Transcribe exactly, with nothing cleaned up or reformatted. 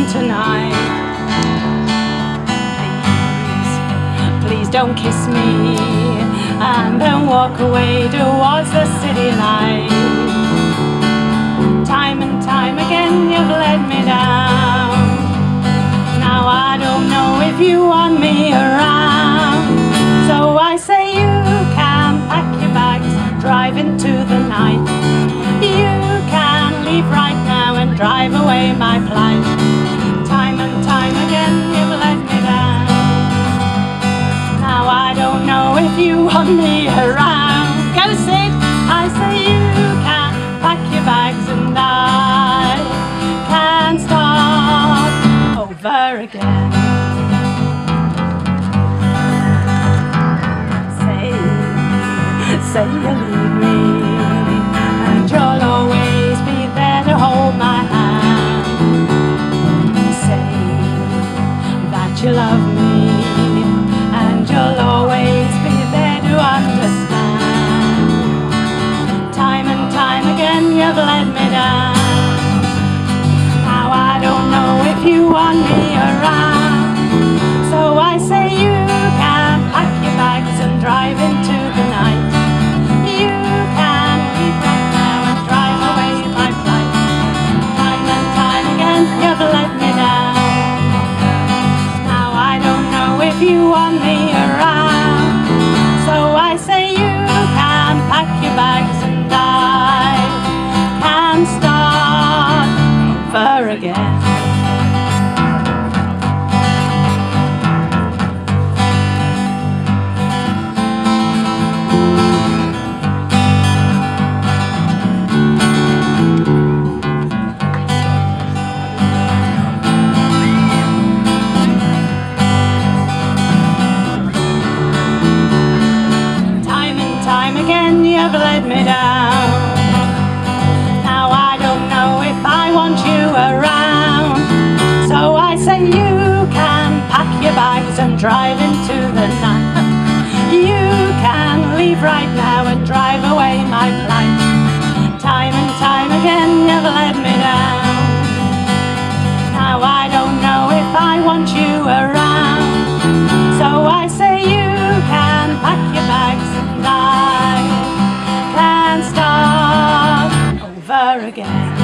tonight. Please, please don't kiss me and then walk away towards the city light. Time and time again you've let me down. Now I don't know if you want me around. So I say you can pack your bags, drive into the night. You can leave right now and drive away my plight. Time and time again you've let me down. Now I don't know if you want me around. Go sit, I say you can pack your bags and I can start over again. Say, say you leave me and you'll always be there to hold my hand. Say that you love me and you'll always be there to understand. Time and time again you've let me down. Now I don't know if you want me around. So I say you can pack your bags and drive into the night. You can leave right now and drive away my plight. Time and time again you've let me down. Now I don't know if you want me around. So I say you can pack your bags and I can start over again. You've let me down. Now I don't know if I want you around. So I say you can pack your bags and drive into the night. You can leave right now and drive away my plight. Time and time again you've let me down. Now I don't know if I want you around. So I say you can pack your bags and I can start over again.